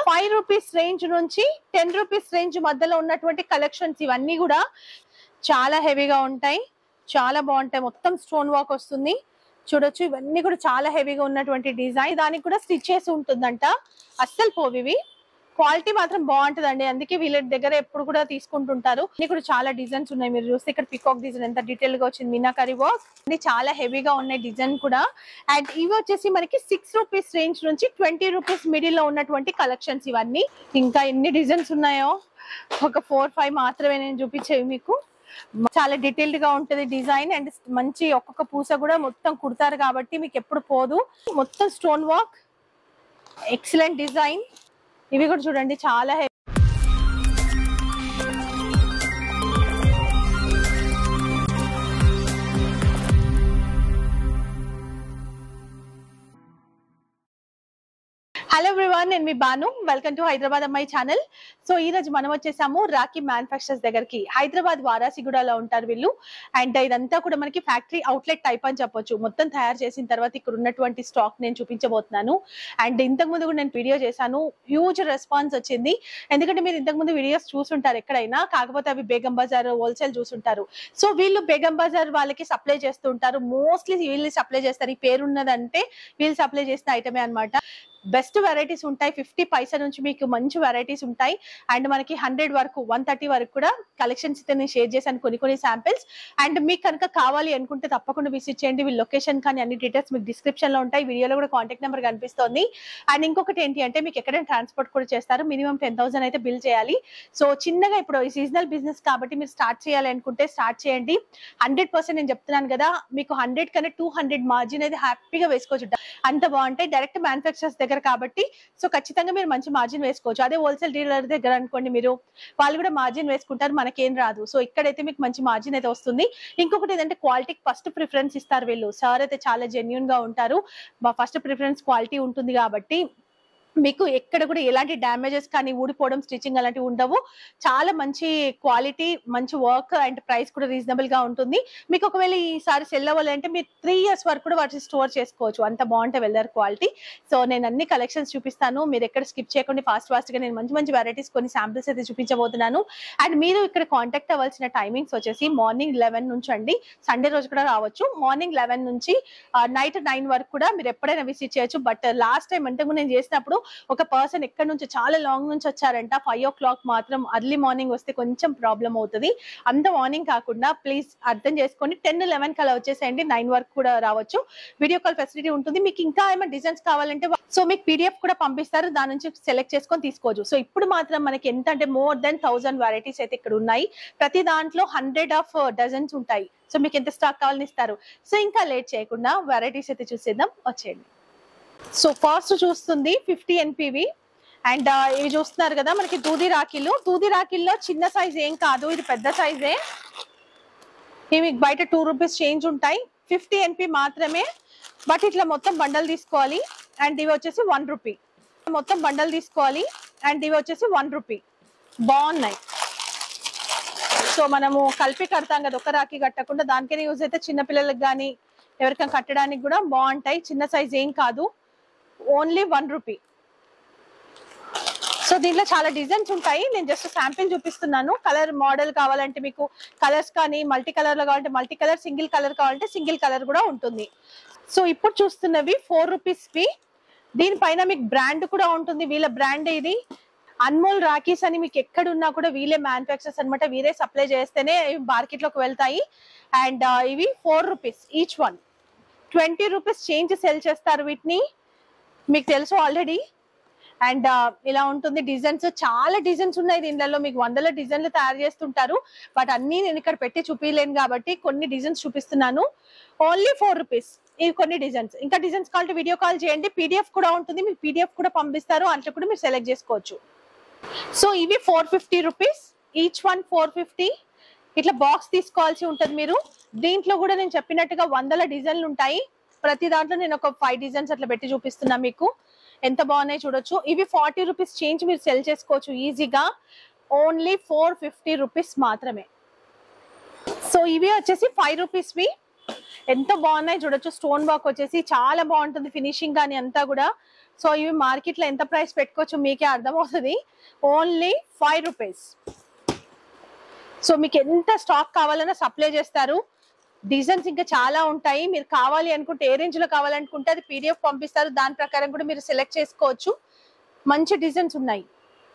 5 rupees range నుంచి 10 rupees range మధ్యలో ఉన్నటువంటి కలెక్షన్స్ ఇవన్నీ కూడా చాలా హెవీగా ఉంటాయి, చాలా బాగుంటాయి. మొత్తం స్టోన్ వర్క్ వస్తుంది చూడొచ్చు. ఇవన్నీ కూడా చాలా హెవీగా ఉన్నటువంటి డిజైన్, దానికి కూడా స్టిచ్ చేసి ఉంటుందంట. అస్సలు పోవివి, క్వాలిటీ మాత్రం బాగుంటదండి. అందుకే వీళ్ళ దగ్గర ఎప్పుడు కూడా తీసుకుంటుంటారు. ఇన్ని కూడా చాలా డిజైన్స్ ఉన్నాయి. మీరు చూస్తే ఇక్కడ పికాక్ డిజైన్ ఎంత డీటెయిల్ గా వచ్చింది, మీనాకరీ వర్క్ అన్ని చాలా హెవీగా ఉన్నాయి డిజైన్ కూడా. అండ్ ఇవి వచ్చేసి మనకి 6 రూపీస్ రేంజ్ నుంచి 20 రూపీస్ మిడిల్ లో ఉన్నటువంటి కలెక్షన్స్ ఇవన్నీ. ఇంకా ఎన్ని డిజైన్స్ ఉన్నాయో, ఒక 4-5 మాత్రమే నేను చూపించేవి మీకు. చాలా డీటెయిల్డ్ గా ఉంటది డిజైన్. అండ్ మంచి ఒక్కొక్క పూస కూడా మొత్తం కుడతారు కాబట్టి మీకు ఎప్పుడు పోదు. మొత్తం స్టోన్ వర్క్, ఎక్సలెంట్ డిజైన్. ఇవి కూడా చూడండి చాలా హలో ఎవ్రీవన్, నేను మీ బాను. వెల్కమ్ టు హైదరాబాద్ అమ్మాయి ఛానల్. సో ఈ రోజు మనం వచ్చేసాము రాఖీ మ్యానుఫ్యాక్చరర్స్ దగ్గరికి. హైదరాబాద్ వారాసిగూడలో ఉంటారు వీళ్ళు. అండ్ ఇదంతా కూడా మనకి ఫ్యాక్టరీ అవుట్లెట్ టైప్ అని చెప్పొచ్చు. మొత్తం తయారు చేసిన తర్వాత ఇక్కడ ఉన్నటువంటి స్టాక్ నేను చూపించబోతున్నాను. అండ్ ఇంతకు ముందు కూడా నేను వీడియో చేశాను, హ్యూజ్ రెస్పాన్స్ వచ్చింది. ఎందుకంటే మీరు ఇంతకు ముందు వీడియోస్ చూసుంటారు ఎక్కడైనా, కాకపోతే అవి బేగం బజార్ హోల్సేల్ చూసుంటారు. సో వీళ్ళు బేగం బజార్ వాళ్ళకి సప్లై చేస్తూ ఉంటారు. మోస్ట్లీ వీళ్ళు సప్లై చేస్తారు. ఈ పేరు ఉన్నదంటే వీళ్ళు సప్లై చేసిన ఐటమే అనమాట. బెస్ట్ వెరైటీస్ ఉంటాయి. 50 పైసా నుంచి మీకు మంచి వెరైటీస్ ఉంటాయి. అండ్ మనకి 100 వరకు 130 వరకు కూడా కలెక్షన్స్ అయితే నేను షేర్ చేశాను, కొన్ని శాంపిల్స్. అండ్ మీకు కనుక కావాలి అనుకుంటే తప్పకుండా విజిట్ చేయండి. వీళ్ళ లొకేషన్ కానీ అన్ని డీటెయిల్స్ మీకు డిస్క్రిప్షన్ లో ఉంటాయి. వీడియోలో కూడా కాంటాక్ట్ నెంబర్ కనిపిస్తుంది. అండ్ ఇంకొకటి ఏంటి అంటే మీకు ఎక్కడైనా ట్రాన్స్పోర్ట్ కూడా చేస్తారు. మినిమం 10,000 అయితే బిల్ చేయాలి. సో చిన్నగా ఇప్పుడు సీజనల్ బిజినెస్ కాబట్టి మీరు స్టార్ట్ చేయాలి అనుకుంటే స్టార్ట్ చేయండి. 100% నేను చెప్తున్నాను కదా, మీకు 100 కన్నా 200 మార్జిన్ అయితే హ్యాపీగా వేసుకోవచ్చు. అంత బాగుంటాయి. డైరెక్ట్ మ్యానుఫ్యాక్చరర్స్ దగ్గర కాబట్టి సో ఖచ్చితంగా మీరు మంచి మార్జిన్ వేసుకోవచ్చు. అదే హోల్సేల్ డీలర్ దగ్గర అనుకోండి, మీరు వాళ్ళు కూడా మార్జిన్ వేసుకుంటారు, మనకేం రాదు. సో ఇక్కడైతే మీకు మంచి మార్జిన్ అయితే వస్తుంది. ఇంకొకటి ఏంటంటే క్వాలిటీకి ఫస్ట్ ప్రిఫరెన్స్ ఇస్తారు వీళ్ళు. సార్ అయితే చాలా జెన్యూన్ గా ఉంటారు. ఫస్ట్ ప్రిఫరెన్స్ క్వాలిటీ ఉంటుంది కాబట్టి మీకు ఎక్కడ కూడా ఎలాంటి డ్యామేజెస్ కానీ ఊడిపోవడం, స్టిచ్చింగ్ అలాంటివి ఉండవు. చాలా మంచి క్వాలిటీ, మంచి వర్క్ అండ్ ప్రైస్ కూడా రీజనబుల్ గా ఉంటుంది. మీకు ఒకవేళ ఈసారి సెల్ అవ్వాలంటే మీరు 3 years వరకు కూడా వాటిని స్టోర్ చేసుకోవచ్చు. అంత బాగుంటాయి వెల్డర్ క్వాలిటీ. సో నేను అన్ని కలెక్షన్స్ చూపిస్తాను, మీరు ఎక్కడ స్కిప్ చేయకుండా ఫాస్ట్ గా నేను మంచి వెరైటీస్ కొన్ని శాంపిల్స్ అయితే చూపించబోతున్నాను. అండ్ మీరు ఇక్కడ కాంటాక్ట్ అవ్వాల్సిన టైమింగ్స్ వచ్చేసి మార్నింగ్ 11 నుంచి అండి, సండే రోజు కూడా రావచ్చు. మార్నింగ్ 11 నుంచి నైట్ 9 వరకు కూడా మీరు ఎప్పుడైనా విజిట్ చేయొచ్చు. బట్ లాస్ట్ టైం అంటే నేను చేసినప్పుడు ఒక పర్సన్ ఎక్కడ నుంచి చాలా లాంగ్ నుంచి వచ్చారంట. 5 o'clock మాత్రం అర్లీ మార్నింగ్ వస్తే కొంచెం ప్రాబ్లం అవుతుంది. అంత మార్నింగ్ కాకుండా ప్లీజ్ అర్థం చేసుకొని 10-11 కలా వచ్చేసేయండి. 9 వరకు కూడా రావచ్చు. వీడియో కాల్ ఫెసిలిటీ ఉంటుంది. మీకు ఇంకా ఏమైనా డిజైన్స్ కావాలంటే సో మీకు PDF కూడా పంపిస్తారు, దాని నుంచి సెలెక్ట్ చేసుకొని తీసుకోవచ్చు. సో ఇప్పుడు మాత్రం మనకి ఎంత అంటే మోర్ దెన్ 1000 వెరైటీస్ అయితే ఇక్కడ ఉన్నాయి. ప్రతి దాంట్లో 100 డజన్స్ ఉంటాయి. సో మీకు ఎంత స్టాక్ కావాలని ఇస్తారు. సో ఇంకా లేట్ చేయకుండా వెరైటీస్ అయితే చూసేద్దాం, వచ్చేయండి. సో ఫస్ట్ చూస్తుంది 50 NPV. అండ్ ఇవి చూస్తున్నారు కదా మనకి దూది రాఖీల్లో చిన్న సైజ్ ఏం కాదు, ఇది పెద్ద సైజే. ఇవి బయట 2 రూపీస్ చేంజ్ ఉంటాయి, 50 NP మాత్రమే. బట్ ఇట్లా మొత్తం బండల్ తీసుకోవాలి. అండ్ ఇవి వచ్చేసి 1 రూపీ. మొత్తం బండల్ తీసుకోవాలి. అండ్ ఇవి వచ్చేసి 1 రూపీ. బాగున్నాయి. సో మనము కలిపి కడతాం కదా, ఒక రాఖీ కట్టకుండా దానికైనా యూజ్ అయితే చిన్నపిల్లలకు కానీ ఎవరికైనా కట్టడానికి కూడా బాగుంటాయి. చిన్న సైజ్ ఏం కాదు, ఓన్లీ 1 రూపీ. సో దీంట్లో చాలా డిజైన్స్ ఉంటాయి. నేను జస్ట్ శాంపిల్ చూపిస్తున్నాను. కలర్ మోడల్ కావాలంటే మీకు కలర్స్ కానీ మల్టీ కలర్ లో కావాలంటే మల్టీ కలర్, సింగిల్ కలర్ కావాలంటే సింగిల్ కలర్ కూడా ఉంటుంది. సో ఇప్పుడు చూస్తున్నవి 4 రూపీస్ వి. దీనిపైన మీకు బ్రాండ్ కూడా ఉంటుంది. వీళ్ళ బ్రాండ్ ఇది అన్మోల్ రాఖీస్ అని. మీకు ఎక్కడున్నా కూడా వీళ్ళే మ్యానుఫ్యాక్చర్స్ అనమాట, వీరే సప్లై చేస్తేనే మార్కెట్ లోకి వెళ్తాయి. అండ్ ఇవి 4 rupees each one. 20 rupees change sell చేస్తారు వీటిని, మీకు తెలుసు ఆల్రెడీ. అండ్ ఇలా ఉంటుంది. డిజైన్స్ చాలా డిజైన్స్ ఉన్నాయి దీనిలో. మీకు 100 డిజైన్లు తయారు చేస్తుంటారు. బట్ అన్ని నేను ఇక్కడ పెట్టి చూపించలేను కాబట్టి కొన్ని డిజైన్స్ చూపిస్తున్నాను. Only 4 rupees. ఇవి కొన్ని డిజైన్స్. ఇంకా డిజైన్స్ కావాలంటే వీడియో కాల్ చేయండి. PDF కూడా ఉంటుంది, మీకు PDF కూడా పంపిస్తారు. అంట్లో కూడా మీరు సెలెక్ట్ చేసుకోవచ్చు. సో ఇవి 450 రూపీస్ ఈచ్ వన్. 450. ఇట్లా బాక్స్ తీసుకోవాల్సి ఉంటుంది మీరు. దీంట్లో కూడా నేను చెప్పినట్టుగా 100 డిజైన్లు ఉంటాయి. ప్రతి దాంట్లో నేను ఒక 5 డిజైన్స్ అట్లా పెట్టి చూపిస్తున్నా మీకు. ఎంత బాగున్నాయి చూడొచ్చు. ఇవి 40 రూపీస్ చేంజ్ మీరు సెల్ చేసుకోవచ్చు ఈజీగా. ఓన్లీ 450 రూపీస్ మాత్రమే. సో ఇవి వచ్చేసి 5 రూపీస్ వి. ఎంత బాగున్నాయి చూడొచ్చు. స్టోన్ వర్క్ వచ్చేసి చాలా బాగుంటుంది, ఫినిషింగ్ కానీ అంతా కూడా సో ఇవి మార్కెట్ లో ఎంత ప్రైస్ పెట్టుకోవచ్చు మీకే అర్థమవుతుంది. Only 5 rupees. సో మీకు ఎంత స్టాక్ కావాలన్నా సప్లై చేస్తారు. డిజైన్స్ ఇంకా చాలా ఉంటాయి. మీరు కావాలి అనుకుంటే ఏ రేంజ్ లో కావాలనుకుంటే అది PDF పంపిస్తారు. దాని ప్రకారం కూడా మీరు సెలెక్ట్ చేసుకోవచ్చు. మంచి డిజైన్స్ ఉన్నాయి.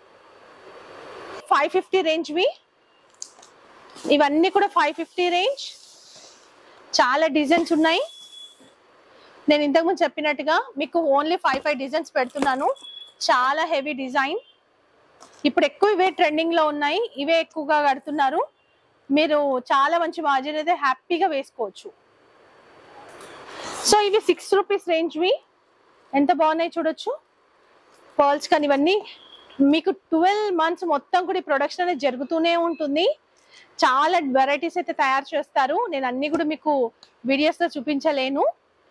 550 రేంజ్వి ఇవన్నీ కూడా 550 రేంజ్. చాలా డిజైన్స్ ఉన్నాయి. నేను ఇంతకుముందు చెప్పినట్టుగా మీకు ఓన్లీ 5 డిజైన్స్ పెడుతున్నాను. చాలా హెవీ డిజైన్. ఇప్పుడు ఎక్కువ ఇవే ట్రెండింగ్ లో ఉన్నాయి. ఇవే ఎక్కువగా కడుతున్నారు. మీరు చాలా మంచి మార్జిన్ అయితే హ్యాపీగా వేసుకోవచ్చు. సో ఇవి 6 రూపీస్ రేంజ్వి ఎంత బాగున్నాయి చూడొచ్చు. పర్ల్స్ కానీ ఇవన్నీ మీకు 12 మంత్స్ మొత్తం కూడా ఈ ప్రొడక్షన్ అనేది జరుగుతూనే ఉంటుంది. చాలా వెరైటీస్ అయితే తయారు చేస్తారు. నేను అన్ని కూడా మీకు వీడియోస్ లో చూపించలేను.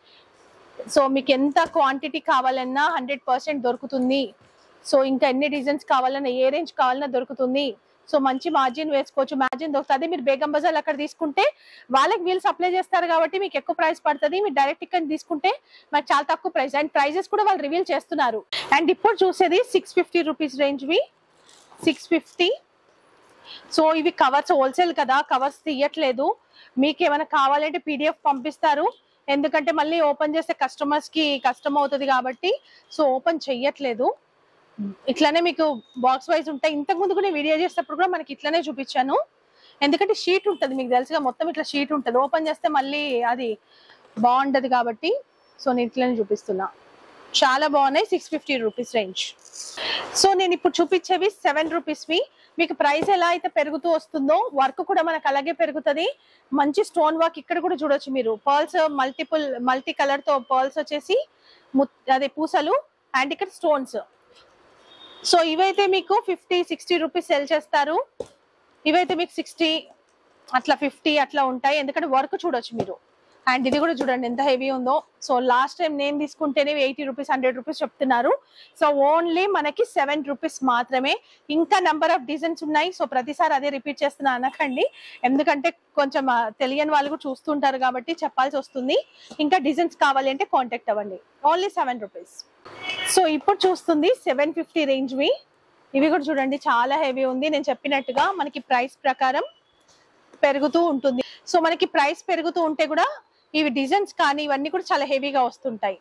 సో మీకు ఎంత క్వాంటిటీ కావాలన్నా 100% దొరుకుతుంది. సో ఇంకా ఎన్ని డిజైన్స్ కావాలన్నా ఏ రేంజ్ కావాలన్నా దొరుకుతుంది. సో మంచి మార్జిన్ వేసుకోవచ్చు. మార్జిన్ దొరుకుతుంది. మీరు బేగం బజార్ అక్కడ తీసుకుంటే వాళ్ళకి వీళ్ళు సప్లై చేస్తారు కాబట్టి మీకు ఎక్కువ ప్రైస్ పడుతుంది. మీరు డైరెక్ట్ ఇక్కడ తీసుకుంటే మనకు చాలా తక్కువ ప్రైస్. అండ్ ప్రైజెస్ కూడా వాళ్ళు రివీల్ చేస్తున్నారు. అండ్ ఇప్పుడు చూసేది 650 రూపీస్ రేంజ్వి 650. సో ఇవి కవర్స్ హోల్సేల్ కదా, కవర్స్ తీయట్లేదు. మీకు ఏమైనా కావాలంటే PDF పంపిస్తారు. ఎందుకంటే మళ్ళీ ఓపెన్ చేస్తే కస్టమర్స్ కి కష్టం అవుతుంది కాబట్టి సో ఓపెన్ చెయ్యట్లేదు. ఇట్లానే మీకు బాక్స్ వైజ్ ఉంటాయి. ఇంతకు ముందు కూడా వీడియో చేసేటప్పుడు కూడా మనకి ఇట్లానే చూపించాను. ఎందుకంటే షీట్ ఉంటుంది, మీకు తెలుసుగా మొత్తం ఇట్లా షీట్ ఉంటుంది. ఓపెన్ చేస్తే మళ్ళీ అది బాగుంటది కాబట్టి సో నేను ఇట్లానే చూపిస్తున్నా. చాలా బాగున్నాయి. 650 రూపీస్ రేంజ్. సో నేను ఇప్పుడు చూపించేవి 7 రూపీస్వి. మీకు ప్రైస్ ఎలా అయితే పెరుగుతూ వస్తుందో వర్క్ కూడా మనకు అలాగే పెరుగుతుంది. మంచి స్టోన్ వర్క్ ఇక్కడ కూడా చూడొచ్చు మీరు. పర్ల్స్ మల్టీ కలర్ తో పర్ల్స్ వచ్చేసి అదే పూసలు అండ్ ఇక్కడ స్టోన్స్. సో ఇవైతే మీకు 50-60 రూపీస్ సెల్ చేస్తారు. ఇవైతే మీకు 60 అట్లా 50 అట్లా ఉంటాయి. ఎందుకంటే వర్క్ చూడొచ్చు మీరు. అండ్ ఇది కూడా చూడండి ఎంత హెవీ ఉందో. సో లాస్ట్ టైం నేను తీసుకుంటేనే 80 రూపీస్ 100 రూపీస్ చెప్తున్నారు. సో ఓన్లీ మనకి 7 రూపీస్ మాత్రమే. ఇంకా నెంబర్ ఆఫ్ డిజైన్స్ ఉన్నాయి. సో ప్రతిసారి అదే రిపీట్ చేస్తున్నా అనకండి. ఎందుకంటే కొంచెం తెలియని వాళ్ళు కూడా చూస్తుంటారు కాబట్టి చెప్పాల్సి వస్తుంది. ఇంకా డిజైన్స్ కావాలి అంటే కాంటాక్ట్ అవ్వండి. Only 7 rupees. సో ఇప్పుడు చూస్తుంది 750 రేంజ్వి. ఇవి కూడా చూడండి చాలా హెవీ ఉంది. నేను చెప్పినట్టుగా మనకి ప్రైస్ ప్రకారం పెరుగుతూ ఉంటుంది. సో మనకి ప్రైస్ పెరుగుతూ ఉంటే కూడా ఇవి డిజైన్స్ కానీ ఇవన్నీ కూడా చాలా హెవీగా వస్తుంటాయి.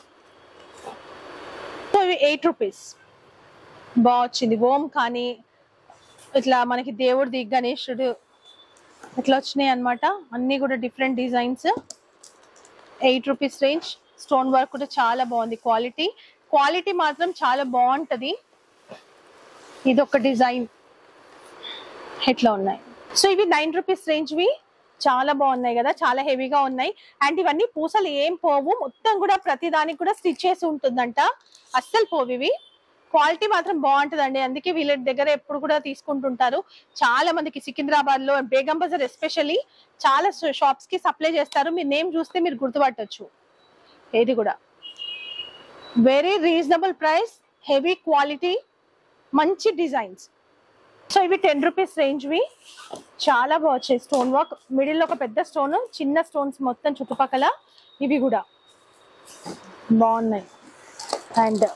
సో ఇవి 8 రూపీస్. బాగా వచ్చింది. ఓం కానీ ఇట్లా మనకి దేవుడిది గణేశుడు ఇట్లా వచ్చినాయి అనమాట. అన్ని కూడా different designs. 8 rupees range. Stone work కూడా చాలా బాగుంది. క్వాలిటీ మాత్రం చాలా బాగుంటది. ఇది ఒక డిజైన్ ఇట్లా ఉన్నాయి. సో ఇవి 9 రూపీస్ రేంజ్వి. చాలా బాగున్నాయి కదా, చాలా హెవీగా ఉన్నాయి. అండ్ ఇవన్నీ పూసలు ఏం పోవు. మొత్తం కూడా ప్రతి దానికి కూడా స్టిచ్ చేసి ఉంటుందంట. అస్సలు పోవు ఇవి. క్వాలిటీ మాత్రం బాగుంటుందండి. అందుకే వీళ్ళ దగ్గర ఎప్పుడు కూడా తీసుకుంటుంటారు. చాలా మందికి సికింద్రాబాద్ లో బేగం బజార్ ఎస్పెషల్లీ చాలా షాప్స్ కి సప్లై చేస్తారు. మీరు నేమ్ చూస్తే మీరు గుర్తుపట్టొచ్చు. ఇది కూడా very reasonable price, heavy quality, మంచి డిజైన్స్. సో ఇవి 10 రూపీస్ రేంజ్వి. చాలా బాగా వచ్చాయి. స్టోన్ వర్క్ మిడిల్ లో ఒక పెద్ద స్టోన్, చిన్న స్టోన్స్ మొత్తం చుట్టుపక్కల. ఇవి కూడా బాగున్నాయి. అండ్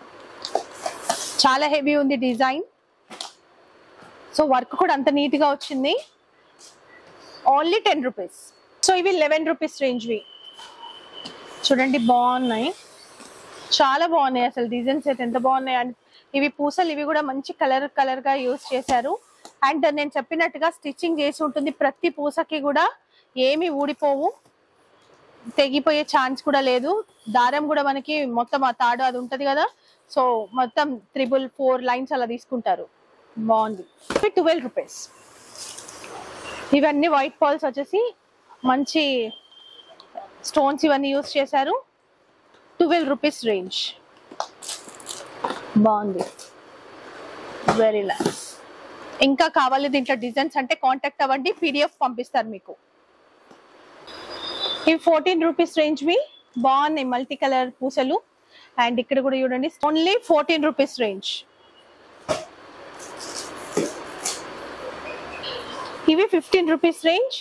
చాలా హెవీ ఉంది డిజైన్. సో వర్క్ కూడా అంత నీట్ గా వచ్చింది. Only 10 rupees. సో ఇవి 11 రూపీస్ రేంజ్వి. చూడండి బాగున్నాయి, చాలా బాగున్నాయి. అసలు డిజైన్స్ అయితే ఎంత బాగున్నాయి. అండ్ ఇవి పూసలు, ఇవి కూడా మంచి కలర్ గా యూజ్ చేశారు. అండ్ నేను చెప్పినట్టుగా స్టిచ్చింగ్ చేసి ఉంటుంది. ప్రతి పూసకి కూడా ఏమి ఊడిపోవు, తెగిపోయే ఛాన్స్ కూడా లేదు. దారం కూడా మనకి మొత్తం ఆ తాడు అది ఉంటది కదా, సో మొత్తం 4 లైన్స్ అలా తీసుకుంటారు. బాగుంది. 12 రూపీస్. ఇవన్నీ వైట్ పర్ల్స్ వచ్చేసి మంచి స్టోన్స్ ఇవన్నీ యూజ్ చేశారు. 12 రూపీస్ రేంజ్. బాగుంది, వెరీ నైస్. ఇంకా కావాలి దీంట్లో డిజైన్స్ అంటే కాంటాక్ట్ అవ్వండి, PDF పంపిస్తారు మీకు. ఇవి 14 రూపీస్ రేంజ్వి. బాగున్నాయి మల్టీ కలర్ పూసలు. అండ్ ఇక్కడ కూడా చూడండి ఓన్లీ 14 రూపీస్ రేంజ్. ఇవి 15 రూపీస్ రేంజ్.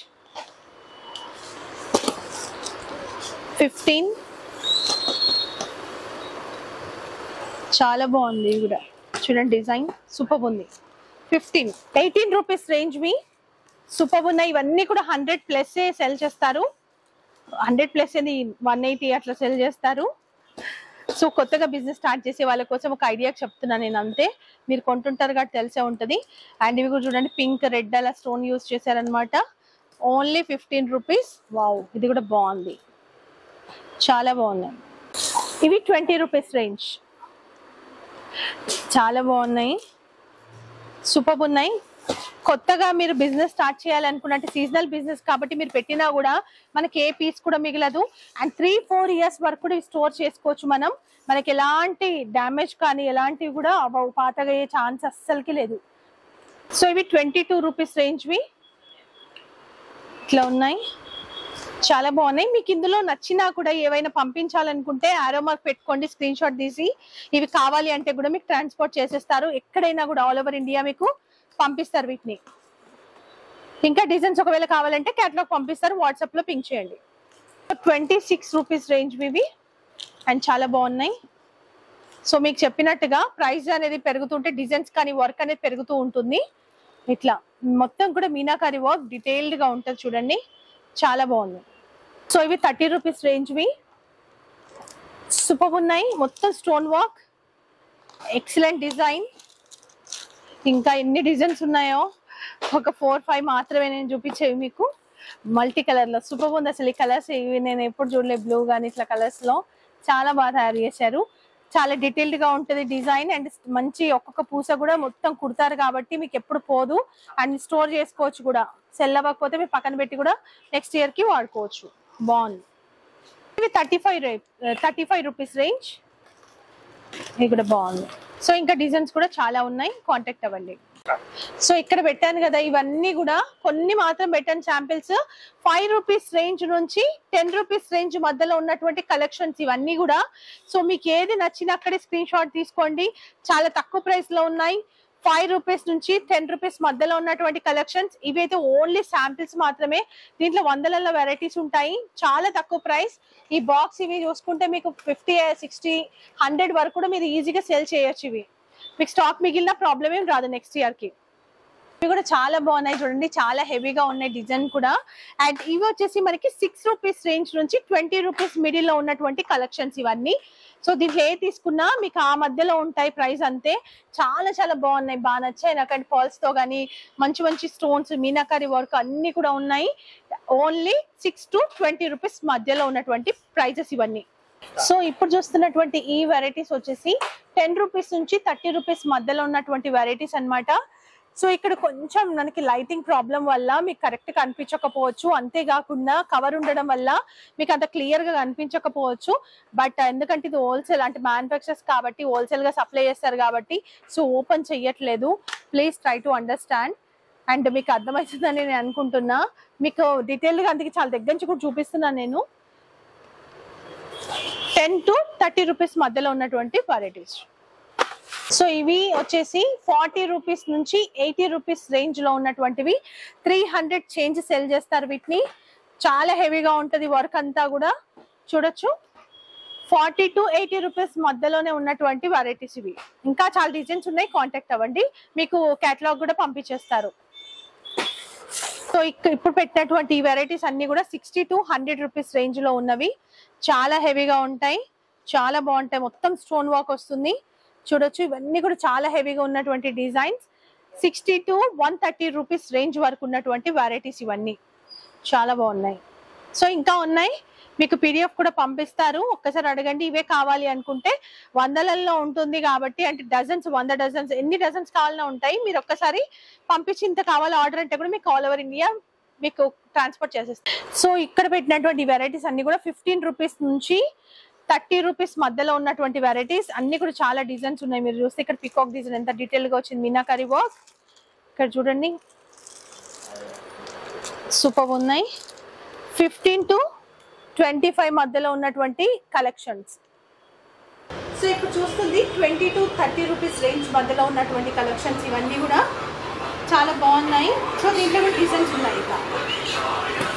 15 చాలా బాగుంది ఇది కూడా చూడండి, డిజైన్ సూపర్ ఉంది. 18 రూపీస్ రేంజ్ మీ సూపర్ ఉన్నాయి. ఇవన్నీ కూడా 100+ సెల్ చేస్తారు. 100+ అని 180 అట్లా సెల్ చేస్తారు. సో కొత్తగా బిజినెస్ స్టార్ట్ చేసే వాళ్ళ కోసం ఒక ఐడియా చెప్తున్నాను నేను, అంతే. మీరు కొంటుంటారు కాబట్టి తెలిసే ఉంటుంది. అండ్ ఇవి కూడా చూడండి, పింక్ రెడ్ అలా స్టోన్ యూజ్ చేశారనమాట. Only 15 rupees. వావ్, ఇది కూడా బాగుంది, చాలా బాగున్నాయి. ఇవి 20 రూపీస్ రేంజ్, చాలా బాగున్నాయి, సూపర్ ఉన్నాయి. కొత్తగా మీరు బిజినెస్ స్టార్ట్ చేయాలనుకున్నట్టు సీజనల్ బిజినెస్ కాబట్టి మీరు పెట్టినా కూడా మనకి ఏ పీస్ కూడా మిగలదు. అండ్ 3-4 ఇయర్స్ వరకు కూడా స్టోర్ చేసుకోవచ్చు మనం. మనకి ఎలాంటి డ్యామేజ్ కానీ ఎలాంటివి కూడా పాతగా అయ్యే ఛాన్స్ అస్సలకి లేదు. సో ఇవి 22 రూపీస్ రేంజ్వి ఇట్లా ఉన్నాయి, చాలా బాగున్నాయి. మీకు ఇందులో నచ్చినా కూడా ఏవైనా పంపించాలనుకుంటే ఆరో మార్క్ పెట్టుకోండి, స్క్రీన్ షాట్ తీసి. ఇవి కావాలి అంటే కూడా మీకు ట్రాన్స్పోర్ట్ చేసేస్తారు, ఎక్కడైనా కూడా ఆల్ ఓవర్ ఇండియా మీకు పంపిస్తారు వీటిని. ఇంకా డిజైన్స్ ఒకవేళ కావాలంటే క్యాటలాగ్ పంపిస్తారు, వాట్సాప్ లో పింక్ చేయండి. 26 రూపీస్ రేంజ్ ఇవి అండ్ చాలా బాగున్నాయి. సో మీకు చెప్పినట్టుగా ప్రైస్ అనేది పెరుగుతుంటే డిజైన్స్ కానీ వర్క్ అనేది పెరుగుతూ ఉంటుంది. ఇట్లా మొత్తం కూడా మీనాకారి వర్క్ డీటెయిల్డ్ గా ఉంటుంది చూడండి, చాలా బాగుంది. సో ఇవి 30 రూపీస్ రేంజ్వి సూపర్ ఉన్నాయి. మొత్తం స్టోన్ వర్క్, ఎక్సలెంట్ డిజైన్. ఇంకా ఎన్ని డిజైన్స్ ఉన్నాయో, ఒక 4-5 మాత్రమే నేను చూపించేవి మీకు. మల్టీ కలర్ లో సూపర్ ఉంది అసలు. ఈ కలర్స్ ఇవి నేను ఎప్పుడు చూడలేదు, బ్లూ కానీ ఇట్లా కలర్స్ లో చాలా బాగా తయారు చేశారు. చాలా డీటెయిల్డ్ గా ఉంటుంది డిజైన్. అండ్ మంచి ఒక్కొక్క పూస కూడా మొత్తం కుడతారు కాబట్టి మీకు ఎప్పుడు పోదు. అండ్ స్టోర్ చేసుకోవచ్చు కూడా, సెల్ అవ్వకపోతే మీరు పక్కన పెట్టి కూడా నెక్స్ట్ ఇయర్ కి వాడుకోవచ్చు. బాగుంది. ఇవి 35 రూపీస్ రేంజ్, ఇది కూడా బాగుంది. సో ఇంకా డిజైన్స్ కూడా చాలా ఉన్నాయి, కాంటాక్ట్ అవ్వండి. సో ఇక్కడ పెట్టాను కదా, ఇవన్నీ కూడా కొన్ని మాత్రం పెట్టాను శాంపిల్స్. 5 రూపీస్ రేంజ్ నుంచి 10 రూపీస్ రేంజ్ మధ్యలో ఉన్నటువంటి కలెక్షన్స్ ఇవన్నీ కూడా. సో మీకు ఏది నచ్చినా అక్కడే స్క్రీన్ షాట్ తీసుకోండి, చాలా తక్కువ ప్రైస్ లో ఉన్నాయి. 5 రూపీస్ నుంచి 10 రూపీస్ మధ్యలో ఉన్నటువంటి కలెక్షన్స్. ఇవైతే ఓన్లీ శాంపిల్స్ మాత్రమే, దీంట్లో వందలలో వెరైటీస్ ఉంటాయి, చాలా తక్కువ ప్రైస్. ఈ బాక్స్ ఇవి చూసుకుంటే మీకు 50, 60, 100 వరకు కూడా మీరు ఈజీగా సేల్ చేయొచ్చు. ఇవి మీకు స్టాక్ మిగిలిన ప్రాబ్లం ఏం రాదు నెక్స్ట్ ఇయర్ కి. ఇవి కూడా చాలా బాగున్నాయి చూడండి, చాలా హెవీగా ఉన్నాయి డిజైన్ కూడా. అండ్ ఇవి వచ్చేసి మనకి 6 రూపీస్ రేంజ్ నుంచి 20 రూపీస్ మిడిల్ లో ఉన్నటువంటి కలెక్షన్స్ ఇవన్నీ. సో దీంట్లో ఏ తీసుకున్నా మీకు ఆ మధ్యలో ఉంటాయి ప్రైస్ అంతే. చాలా చాలా బాగున్నాయి, బాగా నచ్చాయి నాకు. పర్ల్స్ తో కానీ మంచి మంచి స్టోన్స్, మీనాకారి వర్క్ అన్ని కూడా ఉన్నాయి. ఓన్లీ 6 to 20 రూపీస్ మధ్యలో ఉన్నటువంటి ప్రైజెస్ ఇవన్నీ. సో ఇప్పుడు చూస్తున్నటువంటి ఈ వెరైటీస్ వచ్చేసి 10 రూపీస్ నుంచి 30 రూపీస్ మధ్యలో ఉన్నటువంటి వెరైటీస్ అన్నమాట. సో ఇక్కడ కొంచెం మనకి లైటింగ్ ప్రాబ్లం వల్ల మీకు కరెక్ట్ గా కనిపించకపోవచ్చు, అంతేకాకుండా కవర్ ఉండడం వల్ల మీకు అంత క్లియర్ గా కనిపించకపోవచ్చు. బట్ ఎందుకంటే ఇది హోల్సేల్ అంటే మ్యానుఫ్యాక్చర్స్ కాబట్టి హోల్సేల్ గా సప్లై చేస్తారు కాబట్టి సో ఓపెన్ చెయ్యట్లేదు. Please try to understand. And మీకు అర్థమవుతుందని నేను అనుకుంటున్నా. మీకు డీటెయిల్ గా అందుకే చాలా దగ్గర నుంచి కూడా చూపిస్తున్నాను నేను. 10 to 30 రూపీస్ మధ్యలో ఉన్నటువంటి వెరైటీస్. సో ఇవి వచ్చేసి 40 రూపీస్ నుంచి 80 రూపీస్ రేంజ్ లో ఉన్నటువంటివి. 300 చేంజ్ సెల్ చేస్తారు వీటిని. చాలా హెవీగా ఉంటది వర్క్ అంతా కూడా చూడొచ్చు. 40 to 80 రూపీస్ మధ్యలోనే ఉన్నటువంటి వెరైటీస్ ఇవి. ఇంకా చాలా డిజైన్స్ ఉన్నాయి, కాంటాక్ట్ అవ్వండి, మీకు కేటలాగ్ కూడా పంపించేస్తారు. సో ఇప్పుడు పెట్టినటువంటి ఈ వెరైటీస్ అన్ని కూడా 60 to 100 రూపీస్ రేంజ్ లో ఉన్నవి. చాలా హెవీగా ఉంటాయి, చాలా బాగుంటాయి. మొత్తం స్టోన్ వర్క్ వస్తుంది చూడొచ్చు. ఇవన్నీ కూడా చాలా హెవీగా ఉన్నటువంటి డిజైన్స్. 60 to 130 రూపీస్ రేంజ్ వరకు ఉన్నటువంటి వెరైటీస్ ఇవన్నీ చాలా బాగున్నాయి. సో ఇంకా ఉన్నాయి, మీకు PDF కూడా పంపిస్తారు, ఒక్కసారి అడగండి. ఇవే కావాలి అనుకుంటే వందలలో ఉంటుంది కాబట్టి, అంటే డజన్స్ 100 డజన్స్ ఎన్ని డజన్స్ కావాలన్నా ఉంటాయి. మీరు ఒక్కసారి పంపించి ఇంత కావాలి ఆర్డర్ అంటే కూడా మీకు ఆల్ ఓవర్ ఇండియా మీకు ట్రాన్స్పోర్ట్ చేసేస్తారు. సో ఇక్కడ పెట్టినటువంటి వెరైటీస్ అన్ని కూడా 15 రూపీస్ నుంచి 30 రూపీస్ మధ్యలో ఉన్నటువంటి వెరైటీస్ అన్ని కూడా చాలా డిజైన్స్ ఉన్నాయి. మీరు చూస్తే ఇక్కడ పికాక్ డిజైన్ ఎంత డీటెయిల్ గా వచ్చింది, మీనాకారి వర్క్ ఇక్కడ చూడండి, సూపర్ ఉన్నాయి. 15 to 25 మధ్యలో ఉన్నటువంటి కలెక్షన్స్. సో ఇప్పుడు చూస్తుంది 20 to 30 రూపీస్ రేంజ్ మధ్యలో ఉన్నటువంటి కలెక్షన్స్ ఇవన్నీ కూడా చాలా బాగున్నాయి. సో దీంట్లో కూడా డిజైన్స్ ఉన్నాయి.